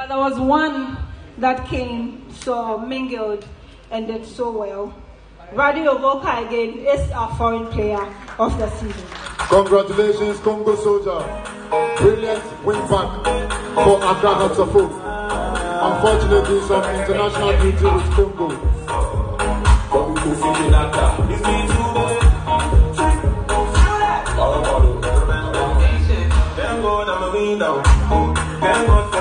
But there was one that came, so mingled, and did so well. Raddy Ovouka again is our foreign player of the season. Congratulations, Congo Soldier. Brilliant win back for Accra Hearts of Oak. Unfortunately, some international duty with Congo. Thank God